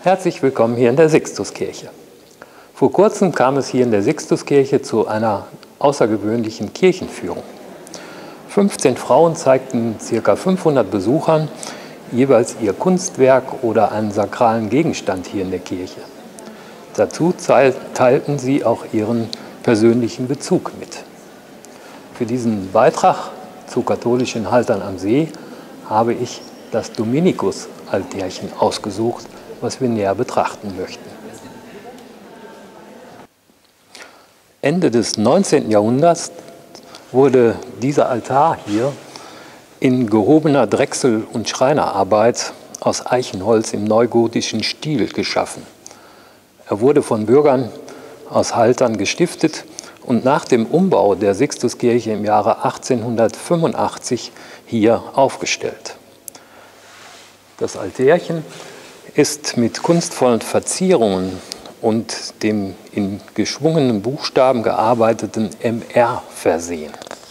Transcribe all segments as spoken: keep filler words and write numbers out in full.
Herzlich willkommen hier in der Sixtuskirche. Vor kurzem kam es hier in der Sixtuskirche zu einer außergewöhnlichen Kirchenführung. fünfzehn Frauen zeigten ca. fünfhundert Besuchern jeweils ihr Kunstwerk oder einen sakralen Gegenstand hier in der Kirche. Dazu teilten sie auch ihren persönlichen Bezug mit. Für diesen Beitrag zu katholischen Haltern am See habe ich das Dominikus-Altärchen ausgesucht, was wir näher betrachten möchten. Ende des neunzehnten Jahrhunderts wurde dieser Altar hier in gehobener Drechsel- und Schreinerarbeit aus Eichenholz im neugotischen Stil geschaffen. Er wurde von Bürgern aus Haltern gestiftet und nach dem Umbau der Sixtuskirche im Jahre achtzehnhundertfünfundachtzig hier aufgestellt. Das Altärchen ist mit kunstvollen Verzierungen und dem in geschwungenen Buchstaben gearbeiteten M R versehen.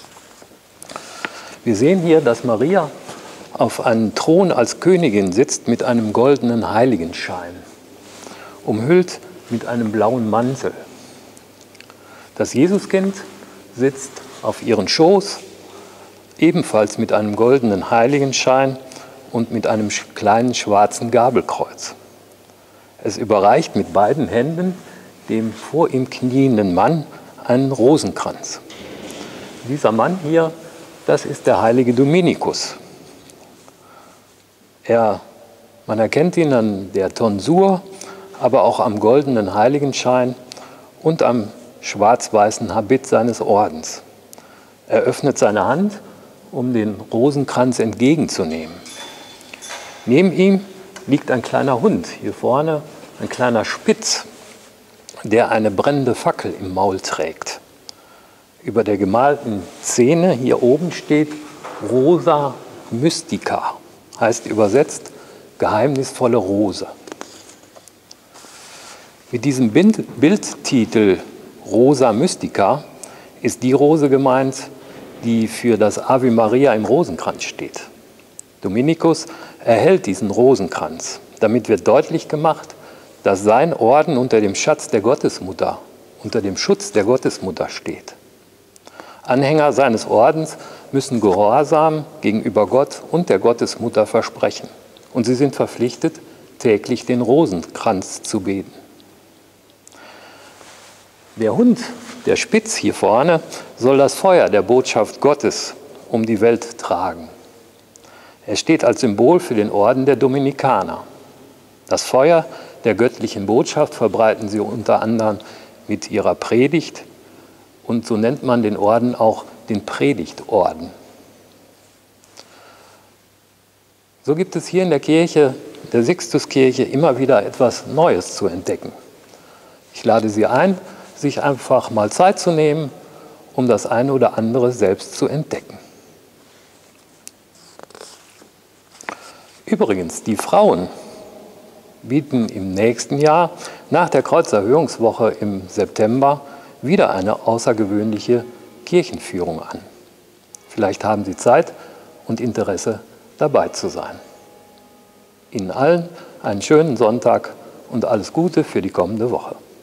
Wir sehen hier, dass Maria auf einem Thron als Königin sitzt mit einem goldenen Heiligenschein, umhüllt mit einem blauen Mantel. Das Jesuskind sitzt auf ihren Schoß, ebenfalls mit einem goldenen Heiligenschein und mit einem kleinen schwarzen Gabelkreuz. Es überreicht mit beiden Händen dem vor ihm knienden Mann einen Rosenkranz. Dieser Mann hier, das ist der heilige Dominikus. Er, man erkennt ihn an der Tonsur, aber auch am goldenen Heiligenschein und am schwarz-weißen Habit seines Ordens. Er öffnet seine Hand, um den Rosenkranz entgegenzunehmen. Neben ihm liegt ein kleiner Hund, hier vorne ein kleiner Spitz, der eine brennende Fackel im Maul trägt. Über der gemalten Szene hier oben steht Rosa Mystica, heißt übersetzt geheimnisvolle Rose. Mit diesem Bildtitel Rosa Mystica ist die Rose gemeint, die für das Ave Maria im Rosenkranz steht. Dominikus erhält diesen Rosenkranz. Damit wird deutlich gemacht, dass sein Orden unter dem Schatz der Gottesmutter, unter dem Schutz der Gottesmutter steht. Anhänger seines Ordens müssen Gehorsam gegenüber Gott und der Gottesmutter versprechen. Und sie sind verpflichtet, täglich den Rosenkranz zu beten. Der Hund, der Spitz hier vorne, soll das Feuer der Botschaft Gottes um die Welt tragen. Er steht als Symbol für den Orden der Dominikaner. Das Feuer der göttlichen Botschaft verbreiten sie unter anderem mit ihrer Predigt und so nennt man den Orden auch den Predigtorden. So gibt es hier in der Kirche, der Sixtuskirche, immer wieder etwas Neues zu entdecken. Ich lade Sie ein, sich einfach mal Zeit zu nehmen, um das eine oder andere selbst zu entdecken. Übrigens, die Frauen bieten im nächsten Jahr nach der Kreuzerhöhungswoche im September wieder eine außergewöhnliche Kirchenführung an. Vielleicht haben Sie Zeit und Interesse, dabei zu sein. Ihnen allen einen schönen Sonntag und alles Gute für die kommende Woche.